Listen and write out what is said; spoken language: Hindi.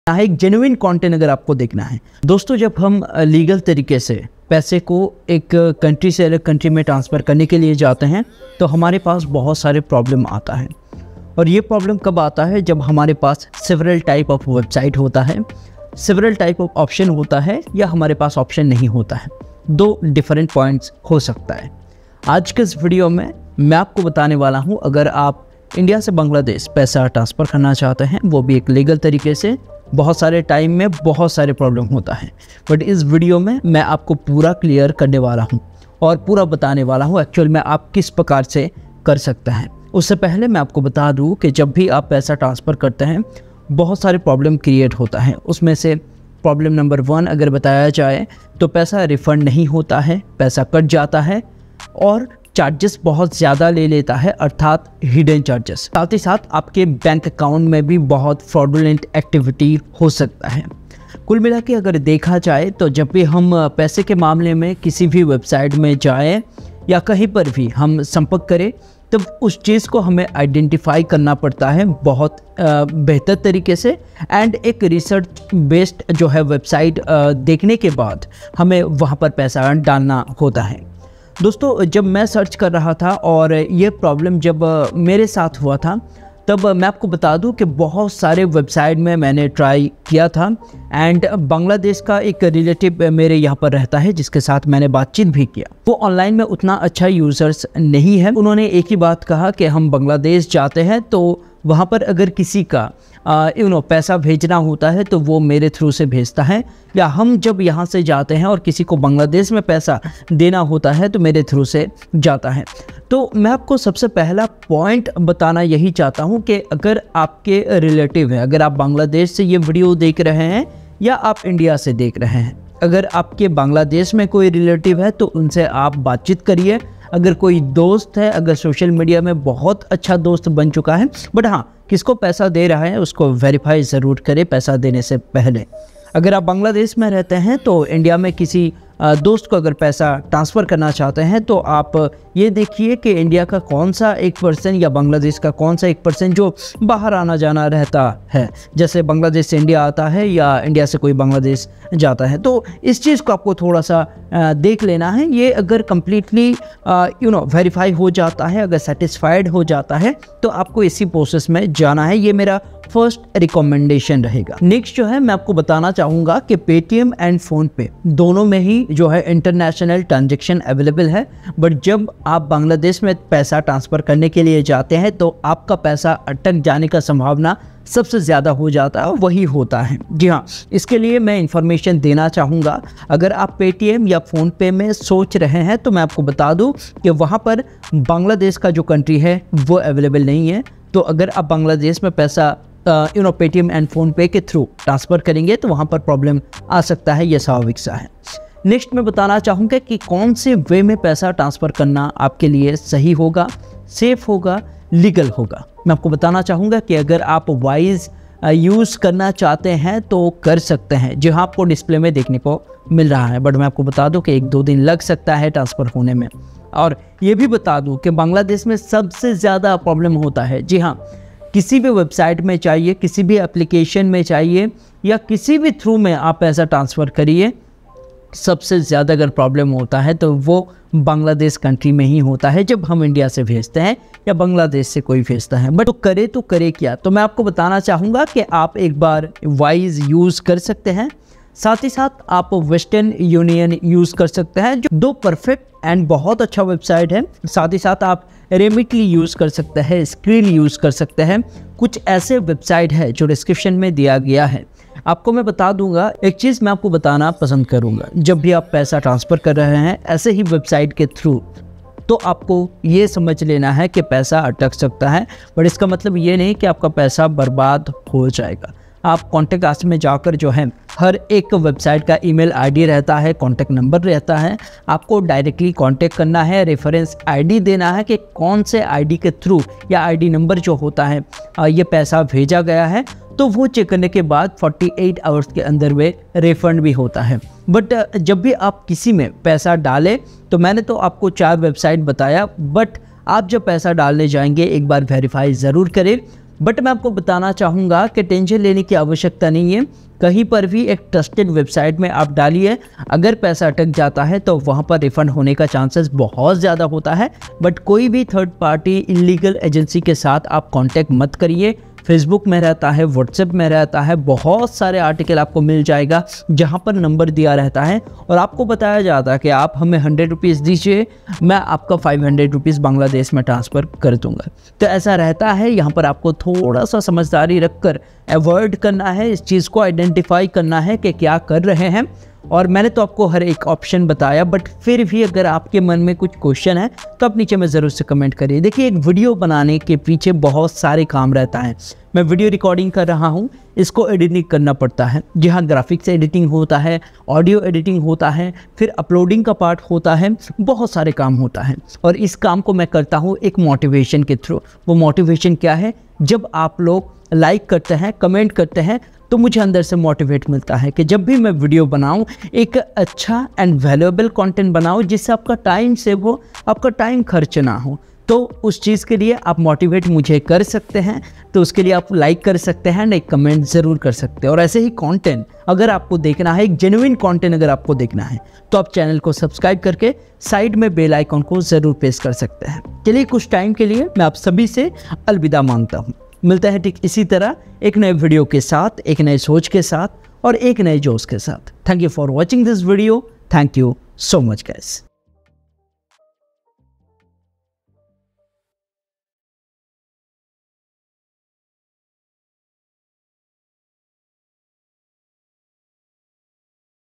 है, एक जेन्युइन कंटेंट अगर आपको देखना है। दोस्तों, जब हम लीगल तरीके से पैसे को एक कंट्री से अलग कंट्री में ट्रांसफ़र करने के लिए जाते हैं तो हमारे पास बहुत सारे प्रॉब्लम आता है। और ये प्रॉब्लम कब आता है? जब हमारे पास सेवरल टाइप ऑफ वेबसाइट होता है, सेवरल टाइप ऑफ ऑप्शन होता है, या हमारे पास ऑप्शन नहीं होता है। दो डिफरेंट पॉइंट्स हो सकता है। आज के इस वीडियो में मैं आपको बताने वाला हूँ, अगर आप इंडिया से बांग्लादेश पैसा ट्रांसफ़र करना चाहते हैं, वो भी एक लीगल तरीके से, बहुत सारे टाइम में बहुत सारे प्रॉब्लम होता है, बट इस वीडियो में मैं आपको पूरा क्लियर करने वाला हूं और पूरा बताने वाला हूं एक्चुअल में आप किस प्रकार से कर सकते हैं। उससे पहले मैं आपको बता दूं कि जब भी आप पैसा ट्रांसफ़र करते हैं बहुत सारे प्रॉब्लम क्रिएट होता है। उसमें से प्रॉब्लम नंबर 1 अगर बताया जाए तो पैसा रिफ़ंड नहीं होता है, पैसा कट जाता है और चार्जेस बहुत ज़्यादा ले लेता है, अर्थात हिडन चार्जेस। साथ ही साथ आपके बैंक अकाउंट में भी बहुत फ्रॉडुलेंट एक्टिविटी हो सकता है। कुल मिला के अगर देखा जाए तो जब भी हम पैसे के मामले में किसी भी वेबसाइट में जाएं या कहीं पर भी हम संपर्क करें तब उस चीज़ को हमें आइडेंटिफाई करना पड़ता है बहुत बेहतर तरीके से, एंड एक रिसर्च बेस्ड जो है वेबसाइट देखने के बाद हमें वहाँ पर पैसा डालना होता है। दोस्तों, जब मैं सर्च कर रहा था और ये प्रॉब्लम जब मेरे साथ हुआ था तब मैं आपको बता दूं कि बहुत सारे वेबसाइट में मैंने ट्राई किया था, एंड बांग्लादेश का एक रिलेटिव मेरे यहाँ पर रहता है जिसके साथ मैंने बातचीत भी किया। वो ऑनलाइन में उतना अच्छा यूज़र्स नहीं है। उन्होंने एक ही बात कहा कि हम बांग्लादेश जाते हैं तो वहाँ पर अगर किसी का पैसा भेजना होता है तो वो मेरे थ्रू से भेजता है, या हम जब यहाँ से जाते हैं और किसी को बांग्लादेश में पैसा देना होता है तो मेरे थ्रू से जाता है। तो मैं आपको सबसे पहला पॉइंट बताना यही चाहता हूँ कि अगर आपके रिलेटिव हैं, अगर आप बांग्लादेश से ये वीडियो देख रहे हैं या आप इंडिया से देख रहे हैं, अगर आपके बांग्लादेश में कोई रिलेटिव है तो उनसे आप बातचीत करिए। अगर कोई दोस्त है, अगर सोशल मीडिया में बहुत अच्छा दोस्त बन चुका है, बट हाँ, किसको पैसा दे रहा है उसको वेरीफाई ज़रूर करें पैसा देने से पहले। अगर आप बांग्लादेश में रहते हैं तो इंडिया में किसी दोस्त को अगर पैसा ट्रांसफ़र करना चाहते हैं तो आप ये देखिए कि इंडिया का कौन सा 1% या बांग्लादेश का कौन सा 1% जो बाहर आना जाना रहता है, जैसे बांग्लादेश से इंडिया आता है या इंडिया से कोई बांग्लादेश जाता है। तो इस चीज़ को आपको थोड़ा सा देख लेना है। ये अगर कम्प्लीटली वेरीफाई हो जाता है, अगर सेटिस्फाइड हो जाता है तो आपको इसी प्रोसेस में जाना है। ये मेरा फर्स्ट रिकमेंडेशन रहेगा। नेक्स्ट जो है मैं आपको बताना चाहूँगा कि पेटीएम एंड फ़ोनपे दोनों में ही जो है इंटरनेशनल ट्रांजैक्शन अवेलेबल है, बट जब आप बांग्लादेश में पैसा ट्रांसफ़र करने के लिए जाते हैं तो आपका पैसा अटक जाने का संभावना सबसे ज़्यादा हो जाता है, वही होता है। जी हाँ, इसके लिए मैं इंफॉर्मेशन देना चाहूँगा। अगर आप पेटीएम या फ़ोनपे में सोच रहे हैं तो मैं आपको बता दूँ कि वहाँ पर बांग्लादेश का जो कंट्री है वो अवेलेबल नहीं है। तो अगर आप बांग्लादेश में पैसा पेटीएम एंड फ़ोनपे के थ्रू ट्रांसफ़र करेंगे तो वहाँ पर प्रॉब्लम आ सकता है, ये स्वाभाविक सा है। नेक्स्ट मैं बताना चाहूँगा कि कौन से वे में पैसा ट्रांसफ़र करना आपके लिए सही होगा, सेफ़ होगा, लीगल होगा। मैं आपको बताना चाहूँगा कि अगर आप वाइज यूज़ करना चाहते हैं तो कर सकते हैं, जो आपको डिस्प्ले में देखने को मिल रहा है, बट मैं आपको बता दूं कि 1-2 दिन लग सकता है ट्रांसफ़र होने में। और ये भी बता दूं कि बांग्लादेश में सबसे ज़्यादा प्रॉब्लम होता है। जी हाँ, किसी भी वेबसाइट में चाहिए, किसी भी एप्लीकेशन में चाहिए या किसी भी थ्रू में आप पैसा ट्रांसफ़र करिए, सबसे ज़्यादा अगर प्रॉब्लम होता है तो वो बांग्लादेश कंट्री में ही होता है, जब हम इंडिया से भेजते हैं या बांग्लादेश से कोई भेजता है। बट तो करे क्या? तो मैं आपको बताना चाहूँगा कि आप एक बार वाइज यूज़ कर सकते हैं, साथ ही साथ आप वेस्टर्न यूनियन यूज़ कर सकते हैं, जो 2 परफेक्ट एंड बहुत अच्छा वेबसाइट है। साथ ही साथ आप रेमिटली यूज़ कर सकते हैं, स्क्रीन यूज़ कर सकते हैं। कुछ ऐसे वेबसाइट है जो डिस्क्रिप्शन में दिया गया है। आपको मैं बता दूंगा, एक चीज़ मैं आपको बताना पसंद करूंगा, जब भी आप पैसा ट्रांसफ़र कर रहे हैं ऐसे ही वेबसाइट के थ्रू, तो आपको ये समझ लेना है कि पैसा अटक सकता है, बट इसका मतलब ये नहीं कि आपका पैसा बर्बाद हो जाएगा। आप कॉन्टैक्ट अस में जाकर जो है, हर एक वेबसाइट का ईमेल आईडी रहता है, कॉन्टैक्ट नंबर रहता है, आपको डायरेक्टली कॉन्टैक्ट करना है, रेफरेंस आईडी देना है कि कौन से आईडी के थ्रू या आईडी नंबर जो होता है ये पैसा भेजा गया है, तो वो चेक करने के बाद 48 आवर्स के अंदर में रिफ़ंड भी होता है। बट जब भी आप किसी में पैसा डालें, तो मैंने तो आपको 4 वेबसाइट बताया, बट आप जब पैसा डालने जाएंगे एक बार वेरीफाई ज़रूर करें बट मैं आपको बताना चाहूँगा कि टेंशन लेने की आवश्यकता नहीं है। कहीं पर भी एक ट्रस्टेड वेबसाइट में आप डालिए, अगर पैसा अटक जाता है तो वहाँ पर रिफ़ंड होने का चांसेस बहुत ज़्यादा होता है। बट कोई भी थर्ड पार्टी इलीगल एजेंसी के साथ आप कांटेक्ट मत करिए। फेसबुक में रहता है, व्हाट्सएप में रहता है, बहुत सारे आर्टिकल आपको मिल जाएगा जहाँ पर नंबर दिया रहता है और आपको बताया जाता है कि आप हमें 100 रुपीज़ दीजिए, मैं आपका 500 रुपीज़ बांग्लादेश में ट्रांसफ़र कर दूंगा। तो ऐसा रहता है। यहाँ पर आपको थोड़ा सा समझदारी रखकर अवॉइड करना है, इस चीज़ को आइडेंटिफाई करना है कि क्या कर रहे हैं। और मैंने तो आपको हर एक ऑप्शन बताया, बट फिर भी अगर आपके मन में कुछ क्वेश्चन है तो आप नीचे में ज़रूर से कमेंट करिए। देखिए, एक वीडियो बनाने के पीछे बहुत सारे काम रहता है। मैं वीडियो रिकॉर्डिंग कर रहा हूँ, इसको एडिटिंग करना पड़ता है। जी हाँ, ग्राफिक्स एडिटिंग होता है, ऑडियो एडिटिंग होता है, फिर अपलोडिंग का पार्ट होता है, बहुत सारे काम होता है। और इस काम को मैं करता हूँ एक मोटिवेशन के थ्रू। वो मोटिवेशन क्या है? जब आप लोग लाइक करते हैं, कमेंट करते हैं, तो मुझे अंदर से मोटिवेट मिलता है कि जब भी मैं वीडियो बनाऊं, एक अच्छा एंड वैल्यूएबल कंटेंट बनाऊं जिससे आपका टाइम सेव हो, आपका टाइम खर्च ना हो। तो उस चीज़ के लिए आप मोटिवेट मुझे कर सकते हैं। तो उसके लिए आप लाइक कर सकते हैं एंड एक कमेंट ज़रूर कर सकते हैं। और ऐसे ही कंटेंट अगर आपको देखना है, एक जेन्युइन कंटेंट अगर आपको देखना है, तो आप चैनल को सब्सक्राइब करके साइड में बेल आइकन को ज़रूर प्रेस कर सकते हैं। चलिए, कुछ टाइम के लिए मैं आप सभी से अलविदा मांगता हूँ। मिलता है ठीक इसी तरह एक नए वीडियो के साथ, एक नए सोच के साथ और एक नए जोश के साथ। Thank you for watching this video. Thank you so much guys.